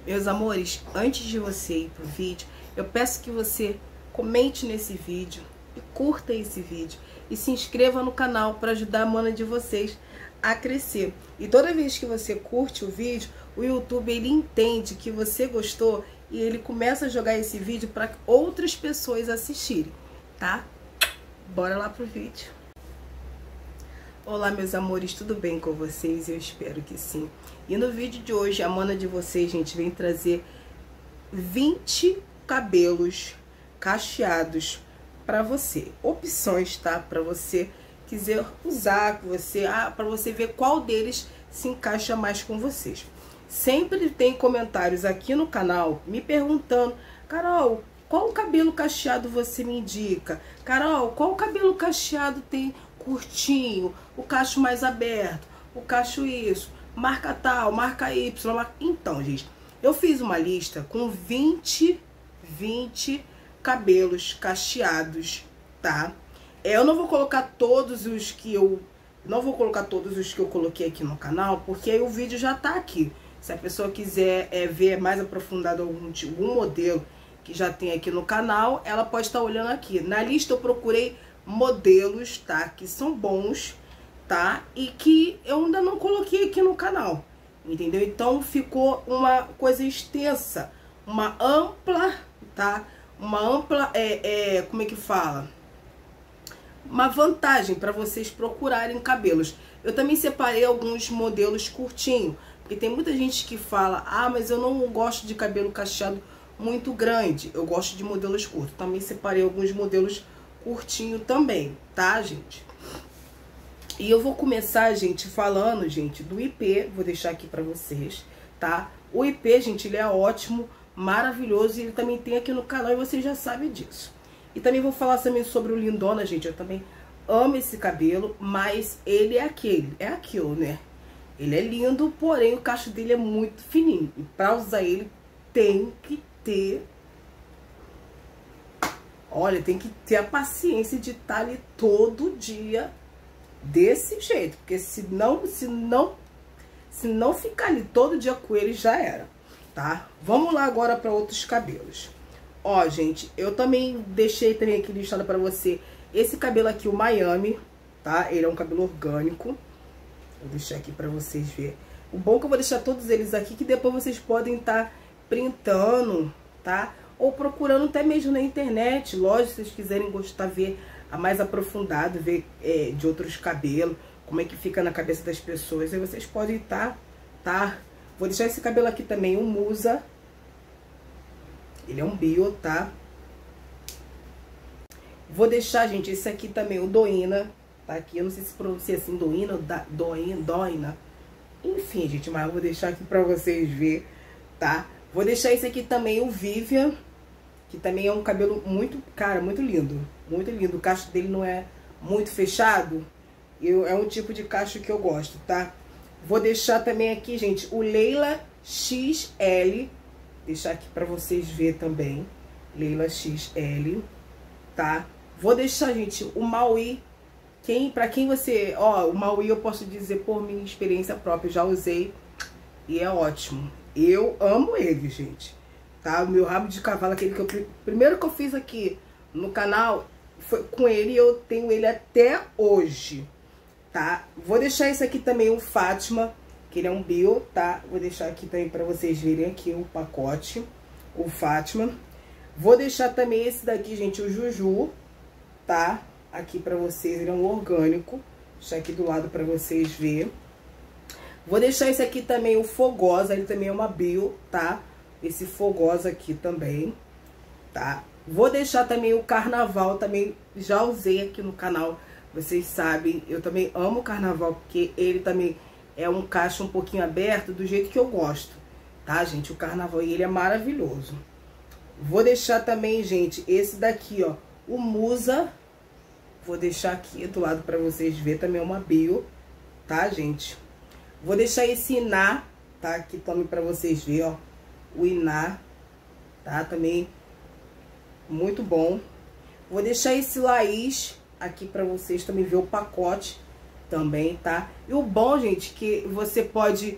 Meus amores, antes de você ir pro vídeo, eu peço que você comente nesse vídeo e curta esse vídeo e se inscreva no canal para ajudar a mana de vocês a crescer. E toda vez que você curte o vídeo, o YouTube ele entende que você gostou e ele começa a jogar esse vídeo para outras pessoas assistirem, tá? Bora lá pro vídeo. Olá, meus amores, tudo bem com vocês? Eu espero que sim. E no vídeo de hoje, a mana de vocês, gente, vem trazer 20 cabelos cacheados para você. Opções, tá? Para você quiser usar, para você ver qual deles se encaixa mais com vocês. Sempre tem comentários aqui no canal me perguntando: Carol, qual cabelo cacheado você me indica? Carol, qual cabelo cacheado tem curtinho, o cacho mais aberto, o cacho isso, marca tal, marca Y, marca... Então, gente, eu fiz uma lista com 20 cabelos cacheados, tá? Eu não vou colocar todos os que eu coloquei aqui no canal, porque aí o vídeo já tá aqui. Se a pessoa quiser ver mais aprofundado algum modelo que já tem aqui no canal, ela pode estar olhando aqui. Na lista eu procurei modelos, tá? Que são bons, tá? E que eu ainda não coloquei aqui no canal, entendeu? Então ficou uma coisa extensa, uma ampla, tá? Uma ampla, como é que fala? Uma vantagem para vocês procurarem cabelos. Eu também separei alguns modelos curtinhos, porque tem muita gente que fala: ah, mas eu não gosto de cabelo cacheado muito grande, eu gosto de modelos curtos. Também separei alguns modelos curtinho também, tá, gente? E eu vou começar, gente, falando, gente, do IP. Vou deixar aqui pra vocês, tá? O IP, gente, ele é ótimo, maravilhoso, e ele também tem aqui no canal e vocês já sabem disso. E também vou falar também sobre o Lindona, gente. Eu também amo esse cabelo, mas ele é aquilo, né? Ele é lindo, porém o cacho dele é muito fininho. E pra usar ele tem que ter... Olha, tem que ter a paciência de estar ali todo dia desse jeito. Porque se não ficar ali todo dia com ele, já era, tá? Vamos lá agora para outros cabelos. Ó, gente, eu também deixei também aqui listado para você esse cabelo aqui, o Miami, tá? Ele é um cabelo orgânico. Vou deixar aqui para vocês verem. O bom é que eu vou deixar todos eles aqui, que depois vocês podem estar printando, tá? Ou procurando até mesmo na internet. Lógico, se vocês quiserem ver a mais aprofundado, ver de outros cabelos, como é que fica na cabeça das pessoas, aí vocês podem tá? Vou deixar esse cabelo aqui também, o Musa. Ele é um bio, tá? Vou deixar, gente, esse aqui também, o Doina, tá aqui. Eu não sei se pronuncia assim, Doina ou Doina. Enfim, gente, mas eu vou deixar aqui pra vocês verem, tá? Vou deixar esse aqui também, o Vivian, que também é um cabelo muito, cara, muito lindo. Muito lindo. O cacho dele não é muito fechado. É um tipo de cacho que eu gosto, tá? Vou deixar também aqui, gente, o Leila XL. Deixar aqui pra vocês verem também. Leila XL, tá? Vou deixar, gente, o Maui. Pra quem você... Ó, o Maui eu posso dizer por minha experiência própria. Eu já usei e é ótimo. Eu amo ele, gente. Tá? O meu rabo de cavalo, aquele que eu... Primeiro que eu fiz aqui no canal, foi com ele e eu tenho ele até hoje, tá? Vou deixar esse aqui também, o Fátima, que ele é um bio, tá? Vou deixar aqui também pra vocês verem aqui o pacote, o Fátima. Vou deixar também esse daqui, gente, o Juju, tá? Aqui pra vocês, ele é um orgânico. Vou deixar aqui do lado pra vocês verem. Vou deixar esse aqui também, o Fogosa, ele também é uma bio, tá? Esse Fogosa aqui também, tá? Vou deixar também o Carnaval, também já usei aqui no canal, vocês sabem. Eu também amo o Carnaval, porque ele também é um cacho um pouquinho aberto, do jeito que eu gosto, tá, gente? O Carnaval, ele é maravilhoso. Vou deixar também, gente, esse daqui, ó, o Musa. Vou deixar aqui do lado pra vocês verem, também é uma bio, tá, gente? Vou deixar esse Iná, tá? Aqui também pra vocês verem, ó. O Iná, tá? Também muito bom. Vou deixar esse Laís aqui pra vocês também ver o pacote também, tá? E o bom, gente, que você pode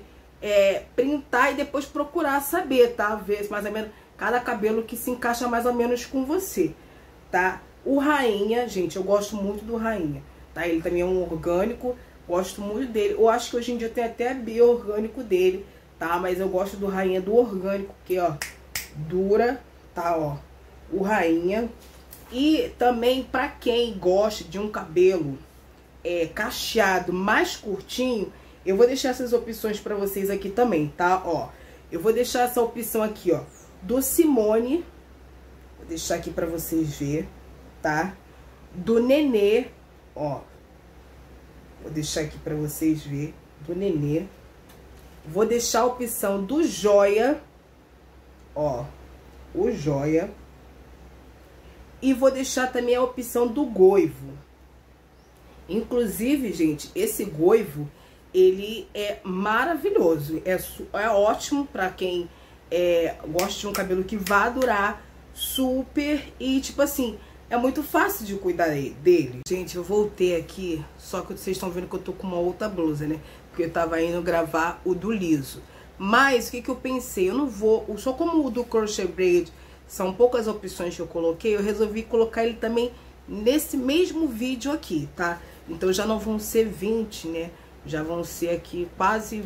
printar e depois procurar saber, tá? Ver mais ou menos cada cabelo que se encaixa mais ou menos com você, tá? O Rainha, gente, eu gosto muito do Rainha, tá? Ele também é um orgânico, gosto muito dele. Eu acho que hoje em dia tem até bio-orgânico dele, tá? Mas eu gosto do Rainha do orgânico, que, ó, dura, tá, ó, o Rainha. E também pra quem gosta de um cabelo cacheado mais curtinho, eu vou deixar essas opções pra vocês aqui também, tá? Ó, eu vou deixar essa opção aqui, ó, do Simone, vou deixar aqui pra vocês ver, tá? Do Nenê, ó, vou deixar aqui pra vocês ver, do Nenê. Vou deixar a opção do Joia, ó, o Joia. E vou deixar também a opção do Goivo. Inclusive, gente, esse Goivo, ele é maravilhoso. É ótimo pra quem gosta de um cabelo que vá durar super. E, tipo assim, é muito fácil de cuidar dele. Gente, eu voltei aqui, só que vocês estão vendo que eu tô com uma outra blusa, né? Porque eu tava indo gravar o do liso. Mas, o que eu pensei? Eu não vou... Só como o do crochet braid são poucas opções que eu coloquei, eu resolvi colocar ele também nesse mesmo vídeo aqui, tá? Então já não vão ser 20, né? Já vão ser aqui quase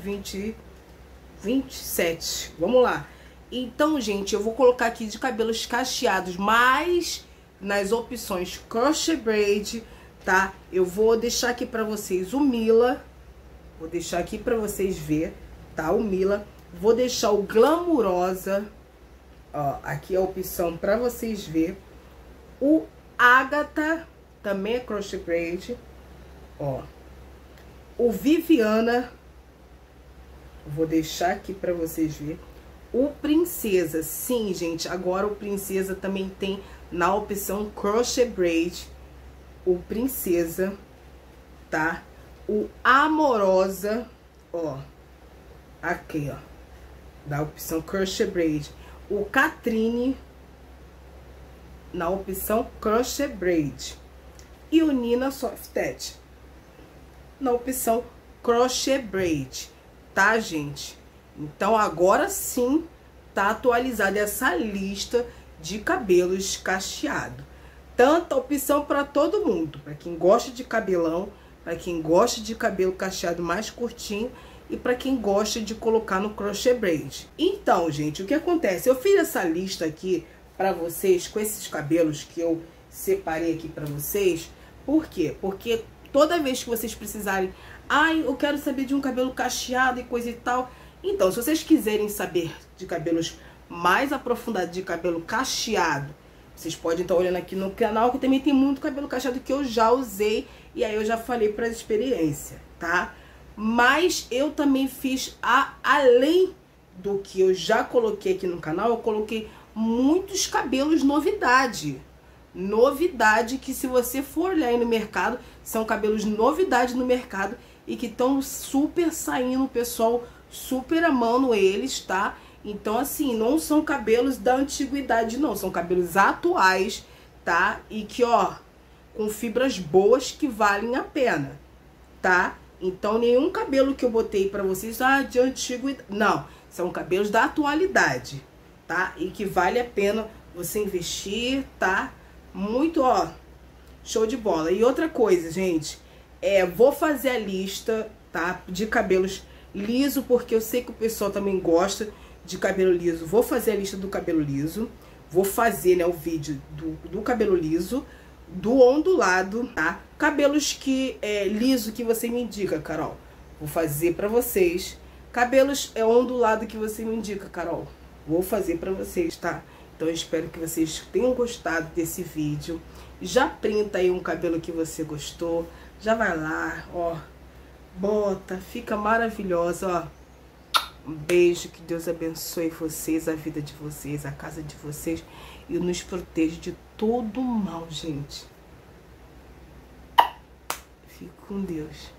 27. Vamos lá. Então, gente, eu vou colocar aqui de cabelos cacheados, mas nas opções crochet braid, tá? Eu vou deixar aqui pra vocês o Mila. Vou deixar aqui pra vocês ver, tá? O Mila. Vou deixar o Glamurosa. Ó, aqui é a opção pra vocês ver. O Agatha também é crochet braid. Ó. O Viviana. Vou deixar aqui pra vocês ver. O Princesa. Sim, gente. Agora o Princesa também tem na opção crochet braid. O Princesa. Tá? O Amorosa. Ó. Aqui, ó. Da opção crochet braid. O Catrine na opção crochet braid. E o Nina Soft Edge na opção crochet braid, tá, gente? Então agora sim tá atualizada essa lista de cabelos cacheados. Tanta opção para todo mundo, para quem gosta de cabelão, para quem gosta de cabelo cacheado mais curtinho e para quem gosta de colocar no crochet braid. Então, gente, o que acontece? Eu fiz essa lista aqui para vocês com esses cabelos que eu separei aqui para vocês. Por quê? Porque toda vez que vocês precisarem, ai, eu quero saber de um cabelo cacheado e coisa e tal. Então, se vocês quiserem saber de cabelos mais aprofundados, de cabelo cacheado, vocês podem estar olhando aqui no canal, que também tem muito cabelo cacheado que eu já usei. E aí eu já falei para experiência, tá? Mas eu também fiz, além do que eu já coloquei aqui no canal, eu coloquei muitos cabelos novidade. Novidade que, se você for olhar aí no mercado, são cabelos novidade no mercado e que estão super saindo, o pessoal super amando eles, tá? Então, assim, não são cabelos da antiguidade, não. São cabelos atuais, tá? E que, ó, com fibras boas que valem a pena, tá? Então, nenhum cabelo que eu botei pra vocês, de antiguidade. Não, são cabelos da atualidade, tá? E que vale a pena você investir, tá? Muito, ó, show de bola. E outra coisa, gente, vou fazer a lista, tá? De cabelos liso, porque eu sei que o pessoal também gosta de cabelo liso. Vou fazer a lista do cabelo liso. Vou fazer, né, o vídeo do cabelo liso, do ondulado, tá? Cabelos que liso que você me indica, Carol. Vou fazer pra vocês. Cabelos ondulado que você me indica, Carol. Vou fazer pra vocês, tá? Então eu espero que vocês tenham gostado desse vídeo. Já printa aí um cabelo que você gostou. Já vai lá, ó. Bota, fica maravilhosa, ó. Um beijo, que Deus abençoe vocês, a vida de vocês, a casa de vocês. E nos proteja de todo mal, gente. Fique com Deus.